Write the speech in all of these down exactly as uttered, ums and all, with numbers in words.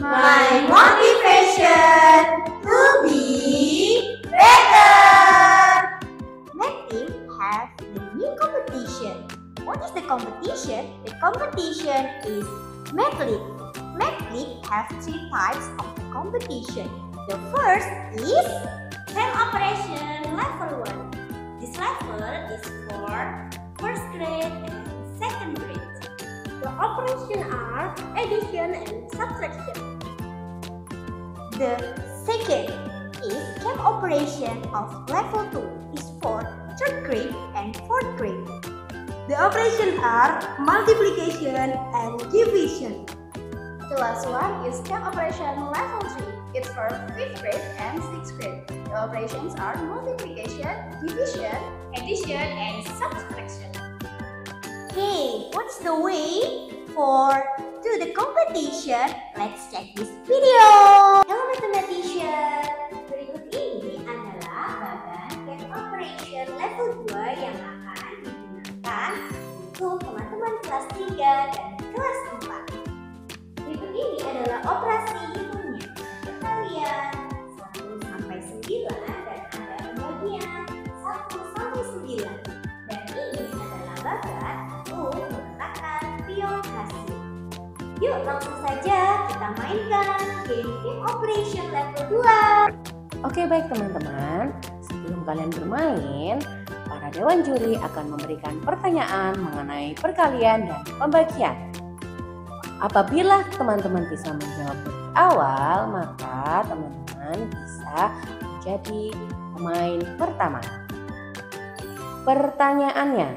My motivation to be better. Math team has the new competition. What is the competition? The competition is Math League. Math League has three types of competition. The first is Same Operation Level one. This level is for first grade and second grade. The operations are addition and subtraction. The second is Same Operation of Level two. Is for third grade and fourth grade. The operations are multiplication and division. The last one is Same Operation Level three. It's for fifth grade and sixth grade. The operations are multiplication, division, addition, and subtraction. Hey, what's the way for do the competition? Let's check this video. Hello mathematician. Berikut ini adalah bagan Same Operation Level dua yang akan digunakan untuk teman-teman kelas tiga dan kelas empat. Berikut ini adalah operasi hitungnya. Kalian satu sampai sembilan dan ada pembagian satu sampai sembilan. Dan ini adalah bagan untuk meletakkan pion hasil. Yuk langsung saja kita mainkan game Same Operation Level dua. Oke baik teman-teman, sebelum kalian bermain, para dewan juri akan memberikan pertanyaan mengenai perkalian dan pembagian. Apabila teman-teman bisa menjawab lebih awal, maka teman-teman bisa menjadi pemain pertama. Pertanyaannya,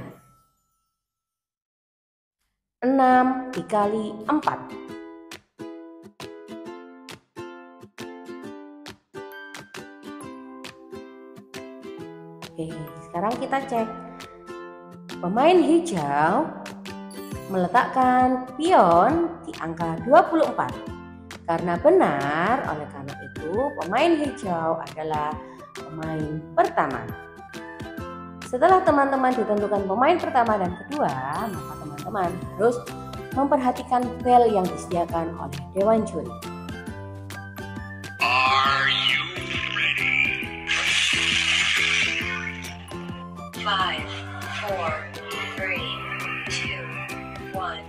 enam dikali empat. Oke, sekarang kita cek. Pemain hijau meletakkan pion di angka dua puluh empat. Karena benar, oleh karena itu pemain hijau adalah pemain pertama. Setelah teman-teman ditentukan pemain pertama dan kedua, maka teman-teman harus memperhatikan bel yang disediakan oleh dewan juri. Are you ready? Five, four, three, two, one.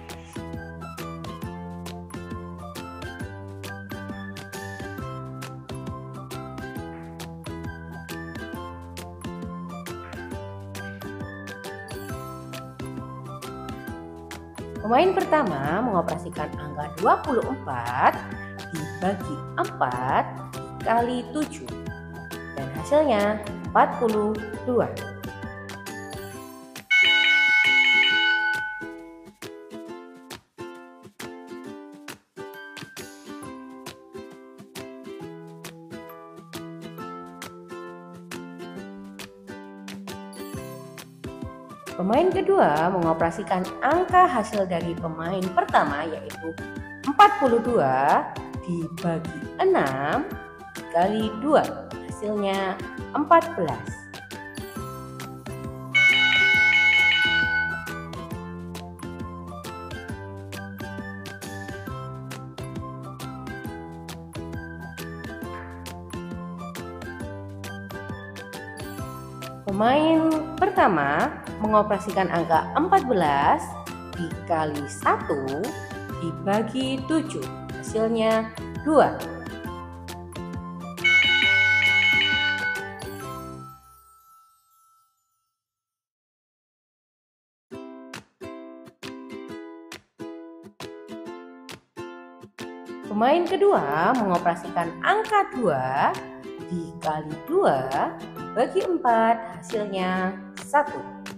Pemain pertama mengoperasikan angka dua puluh empat dibagi empat dikali tujuh dan hasilnya empat puluh dua. Pemain kedua mengoperasikan angka hasil dari pemain pertama yaitu empat puluh dua dibagi enam dikali dua, hasilnya empat belas. Pemain pertama mengoperasikan angka empat belas dikali satu dibagi tujuh, hasilnya dua. Pemain kedua mengoperasikan angka dua dikali dua bagi empat, hasilnya satu.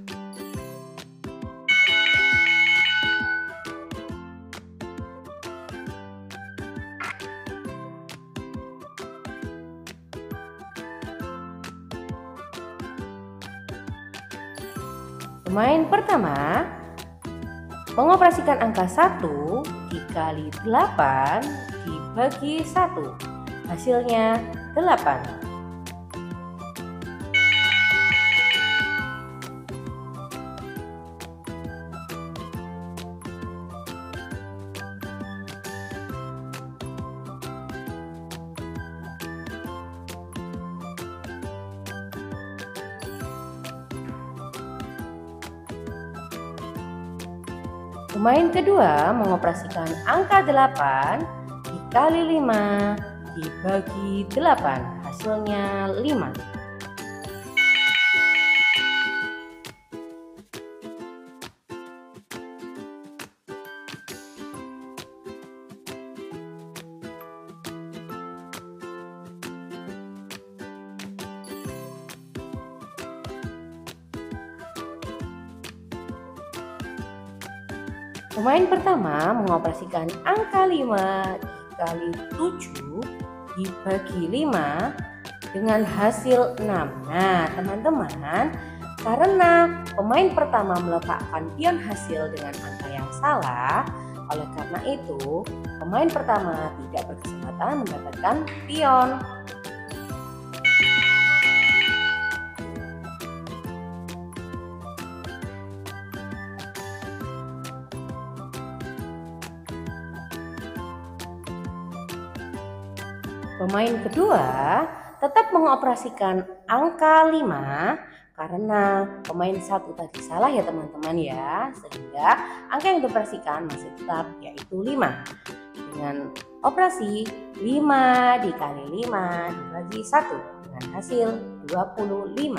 Pemain pertama mengoperasikan angka satu dikali delapan dibagi satu, hasilnya delapan. Pemain kedua mengoperasikan angka delapan dikali lima dibagi delapan, hasilnya lima. Pemain pertama mengoperasikan angka lima dikali tujuh dibagi lima dengan hasil enam. Nah teman-teman, karena pemain pertama meletakkan pion hasil dengan angka yang salah, oleh karena itu pemain pertama tidak berkesempatan mendapatkan pion. Pemain kedua tetap mengoperasikan angka lima karena pemain satu tadi salah ya teman-teman ya, sehingga angka yang dioperasikan masih tetap yaitu lima. Dengan operasi lima dikali lima dibagi satu dengan hasil dua puluh lima.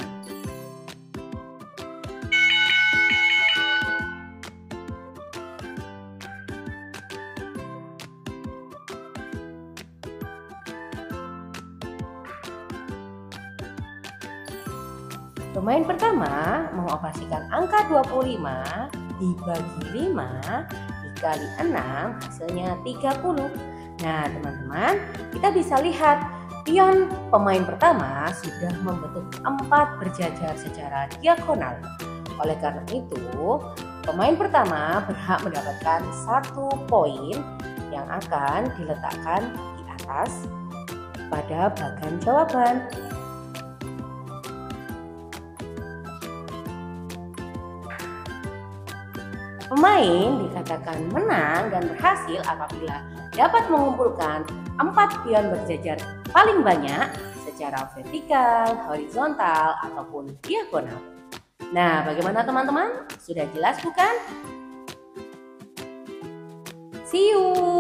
Pemain pertama mengoperasikan angka dua puluh lima dibagi lima dikali enam, hasilnya tiga puluh. Nah teman-teman, kita bisa lihat pion pemain pertama sudah membentuk empat berjajar secara diagonal. Oleh karena itu, pemain pertama berhak mendapatkan satu poin yang akan diletakkan di atas pada bagan jawaban. Pemain dikatakan menang dan berhasil apabila dapat mengumpulkan empat pion berjajar paling banyak secara vertikal, horizontal, ataupun diagonal. Nah, bagaimana teman-teman? Sudah jelas bukan? See you!